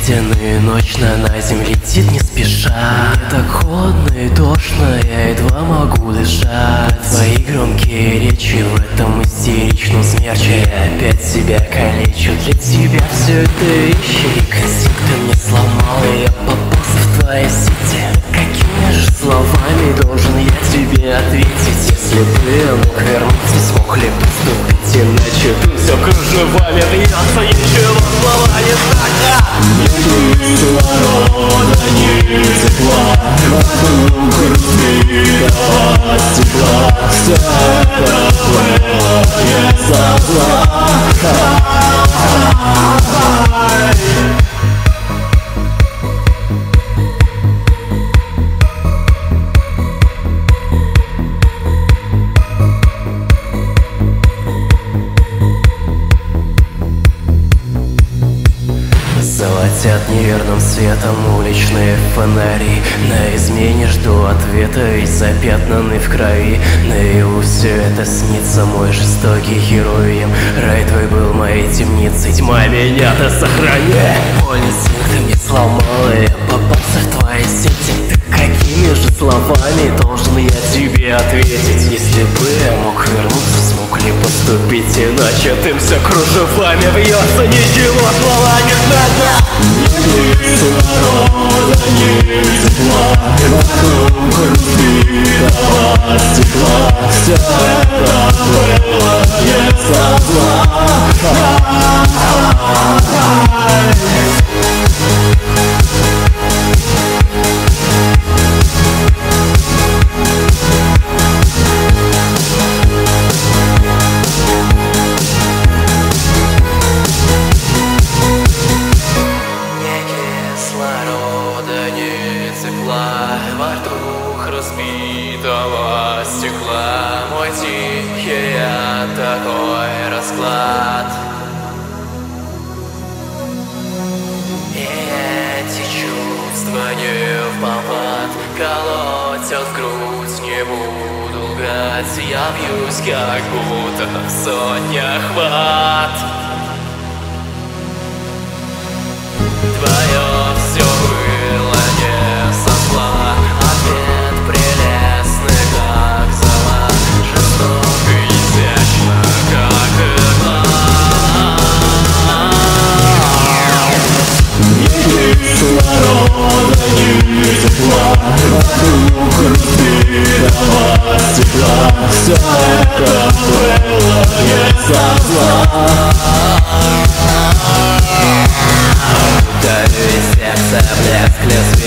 День и ночь на земле летит не спеша. Мне так холодно и тошно, я едва могу дышать. Твои громкие речи в этом истеричном смерче опять себя калечу. Для тебя все это вещи, инстинкты мне сломал, и я попался в твои сети. Какими же словами должен я тебе ответить? Если бы я мог вернуться, смог ли поступить иначе? Ты все кружевами вьется, ничего слова не знать. Ни кислорода, ни тепла, вокруг разбитого стекла. Все это было не со зла. Золотят неверным светом уличные фонари. На измене жду ответа и запятнанный в крови. Наяву все это снится, мой жестокий героем. Рай твой был моей темницей, тьма меня-то сохрани. Боль инстинкта мне сломала, я попался в твои сети. Так какими же словами должен я тебе ответить? Если бы я мог вернуться, смог ли поступить иначе? Ты все кружевами вьется, ничего слова не знать. Ни кислорода, ни тепла, вокруг разбитого стекла. Все это было не со зла. Вокруг разбитого стекла мой тихий такой расклад. И эти чувства не впопад колотят в грудь, не буду лгать. Я бьюсь, как будто в сотнях ват. Твое все было не со зла. Ответ прелестный, как зола, жестоко и изящно, как игла. Ни кислорода, ни тепла, вокруг разбитого стекла. Все это было не со зла. Дави сердце, блеск лес.